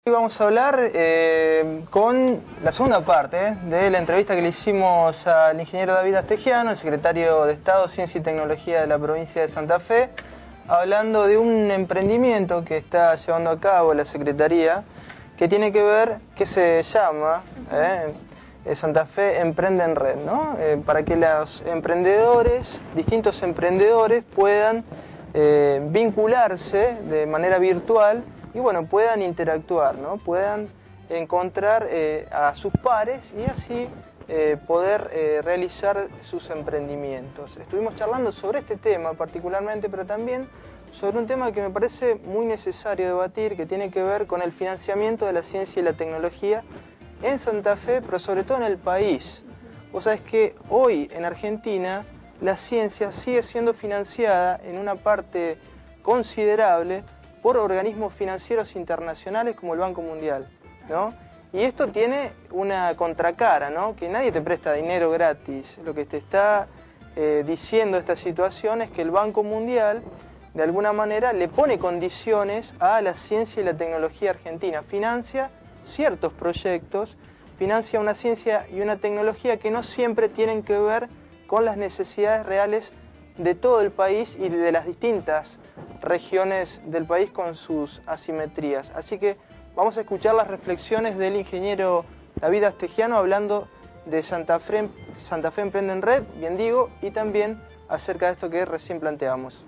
Hoy vamos a hablar con la segunda parte de la entrevista que le hicimos al ingeniero David Astegiano, el secretario de Estado, Ciencia y Tecnología de la provincia de Santa Fe, hablando de un emprendimiento que está llevando a cabo la Secretaría, que tiene que ver, que se llama Santa Fe Emprende en Red, ¿no? Para que los emprendedores, distintos emprendedores, puedan vincularse de manera virtual y bueno, puedan interactuar, ¿no? Puedan encontrar a sus pares y así poder realizar sus emprendimientos. Estuvimos charlando sobre este tema particularmente, pero también sobre un tema que me parece muy necesario debatir, que tiene que ver con el financiamiento de la ciencia y la tecnología en Santa Fe, pero sobre todo en el país. Vos sabés que hoy en Argentina la ciencia sigue siendo financiada en una parte considerable por organismos financieros internacionales como el Banco Mundial, ¿no? Y esto tiene una contracara, ¿no? Que nadie te presta dinero gratis. Lo que te está diciendo esta situación es que el Banco Mundial, de alguna manera, le pone condiciones a la ciencia y la tecnología argentina. Financia ciertos proyectos, financia una ciencia y una tecnología que no siempre tienen que ver con las necesidades reales de todo el país y de las distintas regiones del país con sus asimetrías. Así que vamos a escuchar las reflexiones del ingeniero David Astegiano hablando de Santa Fe Emprende en Red, bien digo, y también acerca de esto que recién planteamos.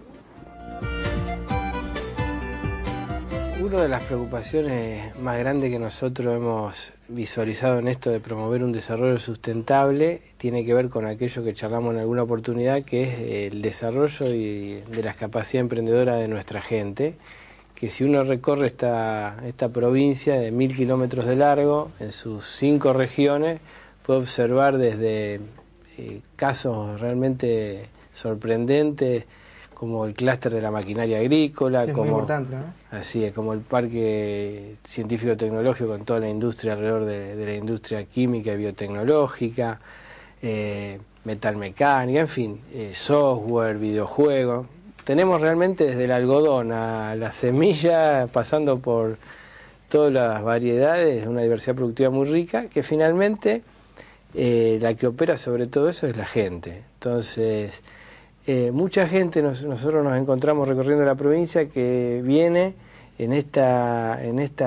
Una de las preocupaciones más grandes que nosotros hemos visualizado en esto de promover un desarrollo sustentable tiene que ver con aquello que charlamos en alguna oportunidad, que es el desarrollo de las capacidades emprendedoras de nuestra gente, que si uno recorre esta provincia de 1000 kilómetros de largo, en sus 5 regiones, puede observar desde casos realmente sorprendentes, como el clúster de la maquinaria agrícola, como, muy importante, ¿no? Así es, como el parque científico-tecnológico con toda la industria alrededor de la industria química y biotecnológica, metalmecánica, en fin, software, videojuegos. Tenemos realmente desde el algodón a la semilla, pasando por todas las variedades, una diversidad productiva muy rica, que finalmente la que opera sobre todo eso es la gente. Entonces, mucha gente, nosotros nos encontramos recorriendo la provincia que viene en esta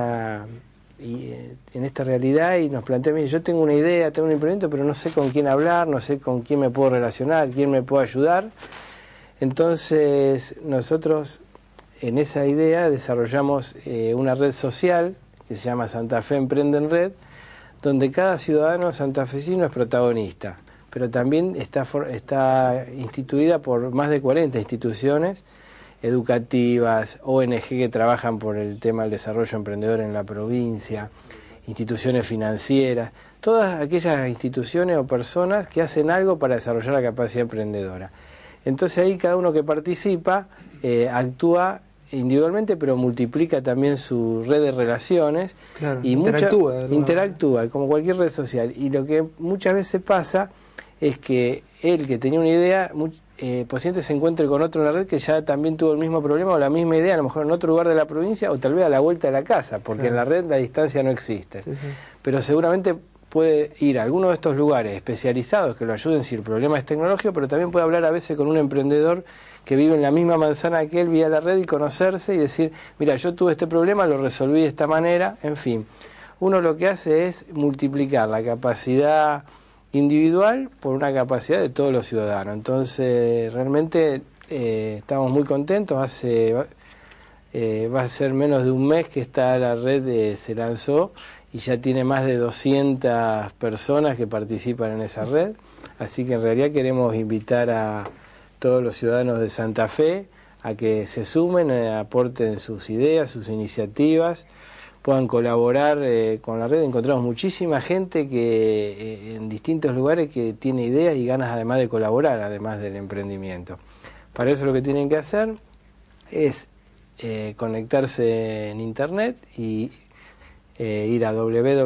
realidad y nos plantea: mire, yo tengo una idea, tengo un emprendimiento, pero no sé con quién hablar, no sé con quién me puedo relacionar, quién me puede ayudar. Entonces nosotros en esa idea desarrollamos una red social que se llama Santa Fe Emprende en Red, donde cada ciudadano santafesino es protagonista, pero también está instituida por más de 40 instituciones educativas, ONG que trabajan por el tema del desarrollo emprendedor en la provincia, instituciones financieras, todas aquellas instituciones o personas que hacen algo para desarrollar la capacidad emprendedora. Entonces ahí cada uno que participa actúa individualmente, pero multiplica también su red de relaciones. Claro, y interactúa como cualquier red social. Y lo que muchas veces pasa es que él, que tenía una idea, posiblemente se encuentre con otro en la red que ya también tuvo el mismo problema o la misma idea, a lo mejor en otro lugar de la provincia o tal vez a la vuelta de la casa, porque claro, en la red la distancia no existe. Sí, sí. Pero seguramente puede ir a alguno de estos lugares especializados que lo ayuden si el problema es tecnológico, pero también puede hablar a veces con un emprendedor que vive en la misma manzana que él vía la red y conocerse y decir: mira, yo tuve este problema, lo resolví de esta manera. En fin, uno lo que hace es multiplicar la capacidad individual por una capacidad de todos los ciudadanos. Entonces realmente estamos muy contentos. Va a ser menos de un mes que está la red, se lanzó y ya tiene más de 200 personas que participan en esa red, así que en realidad queremos invitar a todos los ciudadanos de Santa Fe a que se sumen, aporten sus ideas, sus iniciativas, puedan colaborar con la red. Encontramos muchísima gente que en distintos lugares que tiene ideas y ganas además de colaborar, además del emprendimiento. Para eso lo que tienen que hacer es conectarse en internet y ir a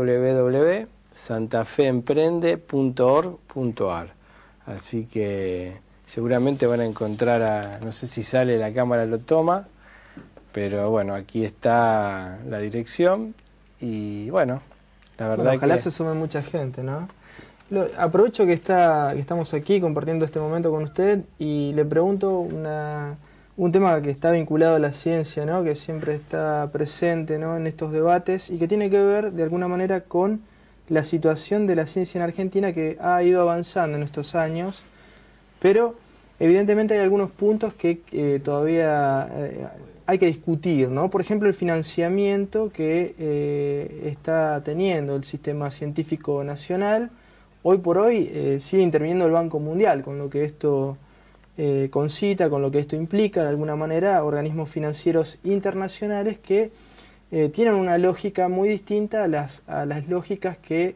www.santafeemprende.org.ar. Así que seguramente van a encontrar no sé si sale la cámara, lo toma, Pero bueno, aquí está la dirección y bueno, la verdad ojalá que se sume mucha gente, ¿no? Aprovecho que estamos aquí compartiendo este momento con usted y le pregunto un tema que está vinculado a la ciencia, ¿no? Que siempre está presente, ¿no? En estos debates y que tiene que ver de alguna manera con la situación de la ciencia en Argentina, que ha ido avanzando en estos años, pero evidentemente hay algunos puntos que todavía hay que discutir, ¿no? Por ejemplo, el financiamiento que está teniendo el sistema científico nacional. Hoy por hoy sigue interviniendo el Banco Mundial, con lo que esto concita, con lo que esto implica, de alguna manera, organismos financieros internacionales que tienen una lógica muy distinta a las lógicas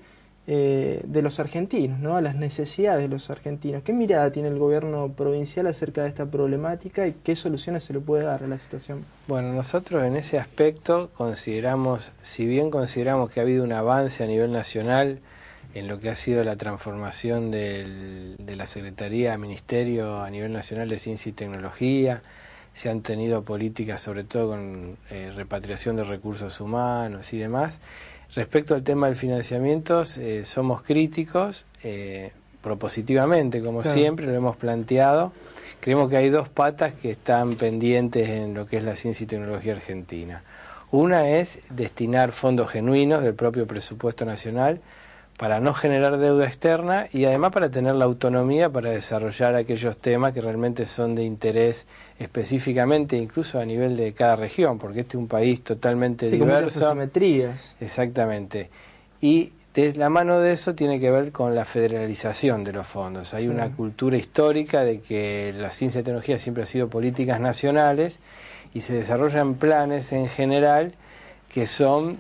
de los argentinos, ¿no? A las necesidades de los argentinos. ¿Qué mirada tiene el gobierno provincial acerca de esta problemática y qué soluciones se le puede dar a la situación? bueno, nosotros en ese aspecto consideramos, si bien consideramos que ha habido un avance a nivel nacional en lo que ha sido la transformación de la Secretaría, Ministerio a nivel nacional de Ciencia y Tecnología, se han tenido políticas sobre todo con repatriación de recursos humanos y demás. Respecto al tema del financiamiento, somos críticos, propositivamente, como Claro. siempre, lo hemos planteado. Creemos que hay dos patas que están pendientes en lo que es la ciencia y tecnología argentina. Una es destinar fondos genuinos del propio presupuesto nacional para no generar deuda externa y además para tener la autonomía para desarrollar aquellos temas que realmente son de interés específicamente, incluso a nivel de cada región, porque este es un país totalmente Sí, con muchas diverso. asimetrías. Exactamente. Y de la mano de eso tiene que ver con la federalización de los fondos. Hay una cultura histórica de que la ciencia y tecnología siempre ha sido políticas nacionales y se desarrollan planes en general que son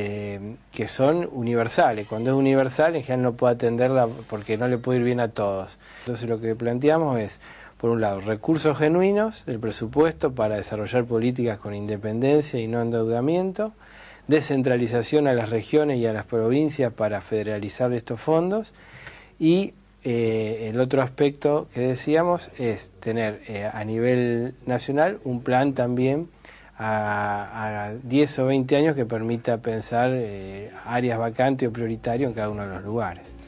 universales. Cuando es universal, en general no puede atenderla porque no le puede ir bien a todos. Entonces lo que planteamos es, por un lado, recursos genuinos del presupuesto para desarrollar políticas con independencia y no endeudamiento, descentralización a las regiones y a las provincias para federalizar estos fondos y el otro aspecto que decíamos es tener a nivel nacional un plan también a 10 o 20 años que permita pensar áreas vacantes o prioritarias en cada uno de los lugares.